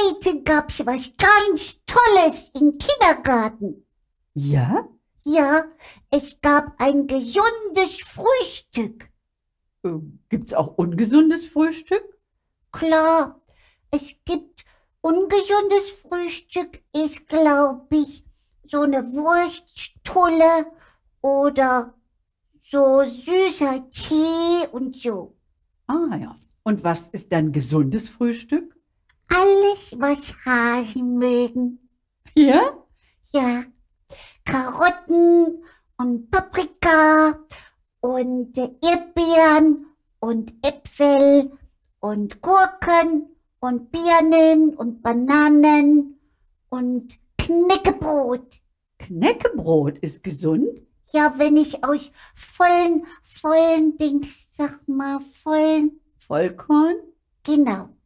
Heute gab's was ganz Tolles im Kindergarten. Ja? Ja, es gab ein gesundes Frühstück. Gibt's auch ungesundes Frühstück? Klar, es gibt ungesundes Frühstück, ist, glaube ich, so eine Wurststulle oder so süßer Tee und so. Ah ja. Und was ist dann gesundes Frühstück? Alles, was Hasen mögen. Ja? Ja, Karotten und Paprika und Erdbeeren und Äpfel und Gurken und Birnen und Bananen und Knäckebrot. Knäckebrot ist gesund? Ja, wenn ich aus vollen Dings, sag mal, vollen, Vollkorn? genau.